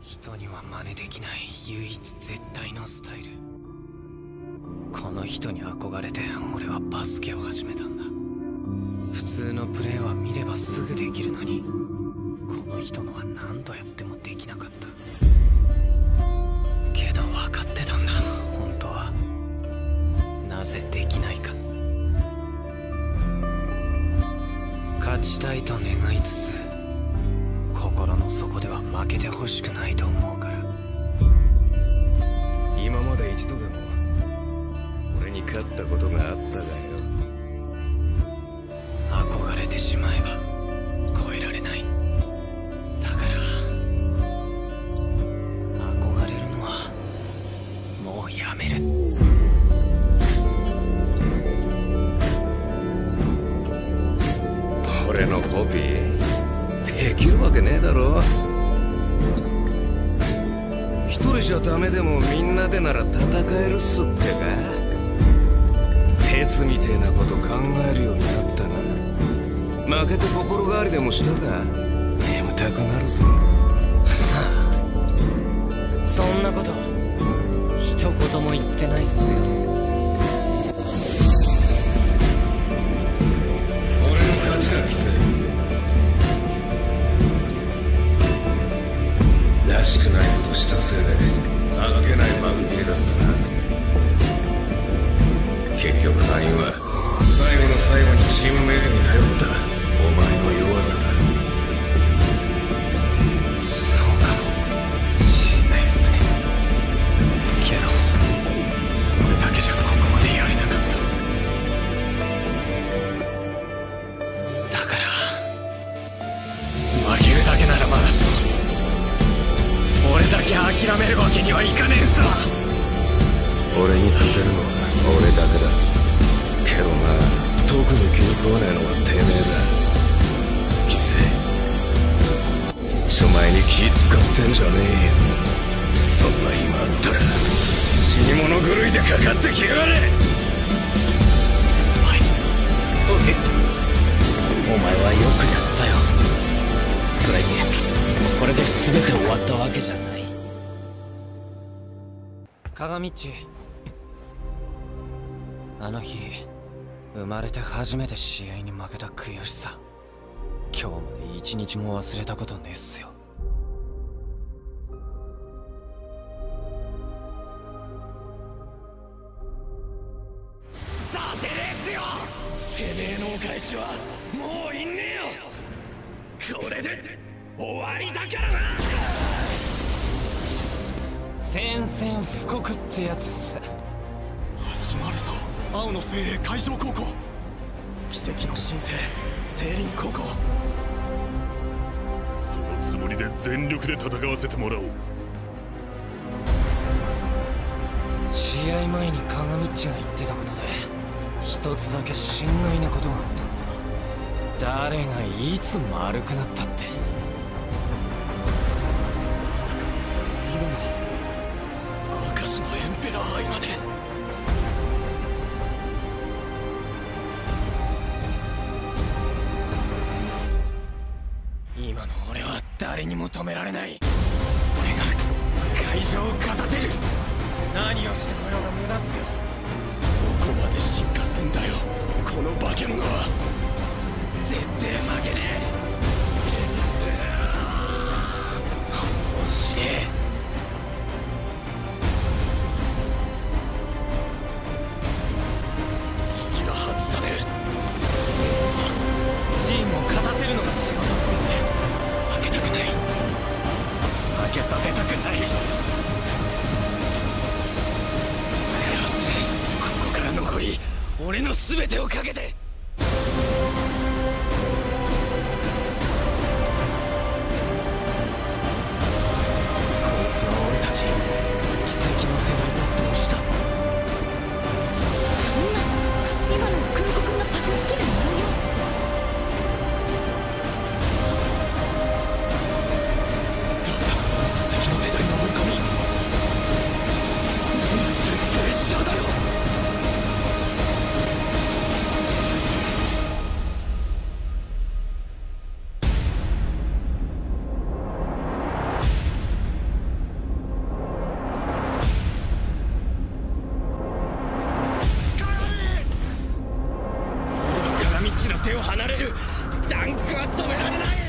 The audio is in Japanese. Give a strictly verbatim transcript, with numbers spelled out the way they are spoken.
人には真似できない唯一絶対のスタイル。この人に憧れて俺はバスケを始めたんだ。普通のプレーは見ればすぐできるのに、この人のは何度やってもできなかった。けど分かってたんだ、本当は。なぜできないか。勝ちたいと願いつつ、心の底では負けてほしくないと思うから。 今まで一度でも俺に勝ったことがあったがよ。 憧れてしまえば超えられない。だから憧れるのはもうやめる。 俺のコピーできるわけねえだろ。一人じゃダメでもみんなでなら戦えるっすってか。鉄みてえなこと考えるようになったな。負けて心変わりでもしたか。眠たくなるぜ。 はあ、そんなこと一言も言ってないっすよ。 俺の勝ちだキス。らしくないことしたせいであっけない幕切れだったな。結局敗因は最後の最後にチームメイトに頼ったお前の弱さだ。 そうかもしんないっすね。けど俺だけじゃここまでやれなかった。だから負けるだけならまだしも、俺だけ諦めるわけにはいかねえんさ。 俺に勝てるのは俺だけだ。けどな、特に気に食わねえのはてめえだ。キセちょ前に気使ってんじゃねえよ。そんな暇あったら死に物狂いでかかってきやがれ。 先輩、えお前はよくやったよ。それにこれで全て終わったわけじゃない。鏡っち、あの日生まれて初めて試合に負けた悔しさ、今日まで一日も忘れたことねえっすよ。させねえっすよ。てめえのお返しはもういんねえよ。これで終わりだからな。宣戦布告ってやつっす。 始まるぞ。青の精鋭海上高校、奇跡の新星聖林高校。 そのつもりで全力で戦わせてもらおう。 試合前に鏡っちが言ってたことで一つだけ心外なことがあったんさ。誰がいつ丸くなったって。 エンペラー杯まで。 今の俺は誰にも止められない。俺が会場を勝たせる。何をしてこようが無駄っすよ。 どこまで進化すんだよこの化け物は。 絶対負けねえ。面白え。チームを勝たせるのが仕事っすよね。負けたくない。負けさせたくない。ここから残り俺の全てをかけて。 ちの手を離れる。ダンクは止められない。